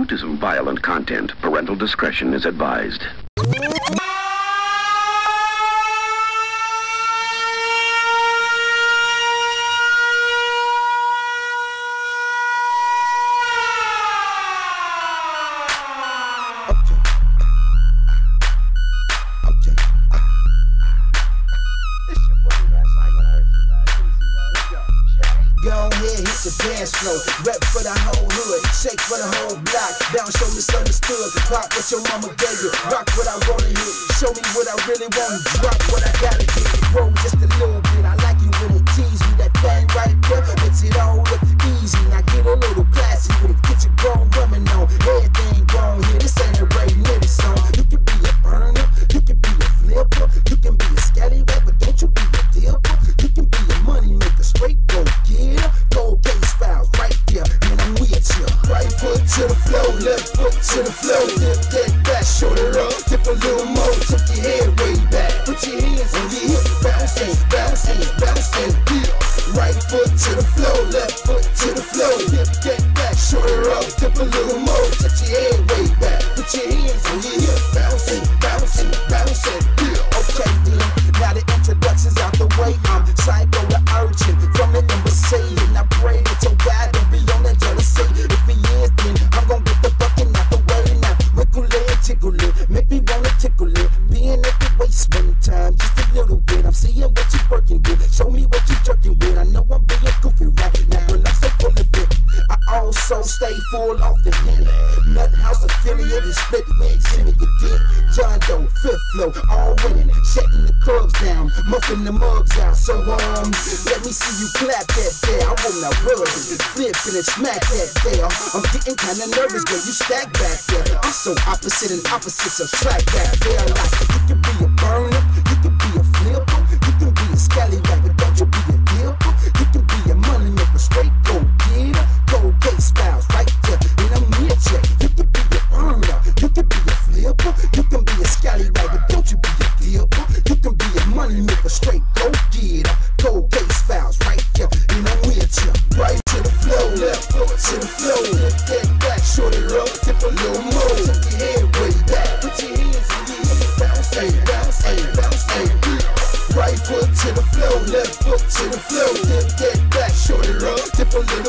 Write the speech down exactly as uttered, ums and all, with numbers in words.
Due to some violent content, parental discretion is advised. The dance floor, rep for the whole hood, shake for the whole block, down show misunderstood, pop what your mama gave you, rock what I wanna hear, show me what I really want, drop what I gotta get, roll just a little bit, I like you when it tease me, that thing right there, makes it all look easy, now get a little classy with it, get your grown woman on, everything grown here, this ain't a Ray Nitty song, you can be a burner, you can be a flipper, you can be a scallywag, but don't you be a dipper, you can be a money maker, straight go get her, go case files right there, and I'm with you. Right foot to the floor, left foot to the floor, dip that back, shoulder up, dip a little more, tip your head way back, put your hands on your hips, bounce and bounce and bounce and dip. Right foot to the floor, left foot to the floor, dip that back, shoulder up, dip a little more, tip your head way back, put your hands on your hips, bounce and bounce and bounce and dip. Okay then, now the introduction's out the way, I'm Psycho the Urchin, from the embassy, and I pray that your God don't be on that jealousy. If he is, then I'm gon' get the bucket out the way now. Wiggle it, tickle it, make me wanna tickle it. Being at the waist one time, just a little bit. I'm seeing what you working with, show me what you jerking with. I know I'm being goofy right now, girl, I'm so full of it. I also stay full off the hit. Nut House affiliated, split wigs, send me your dick. John Doe, fifth flow, all winning, shutting the clubs down, muffing the mugs out. So um, let me see you clap that there. I wanna rub it, flip it and smack that there. I'm getting kinda nervous when you stack back there. I'm so opposite and opposites attract back there. Like you can be a burner, you can be a flipper, you can be a scallywag, but don't you be a dipper. You can be a money maker, straight go getter, go case files right there. And I'm here check. You can be a burner, you can be a flipper, you can be a scallywag, but don't you be a dipper. You can be a money maker, straight go getter, go case files right there. And I'm with you. Right to the flow, left foot to the flow, dip that back, short it up, dip a little more, tip your head way back, put your hands in your head, bounce, hey, bounce, hey, bounce, hey, right foot to the flow, left foot to the flow, dip that back, short it up, dip a little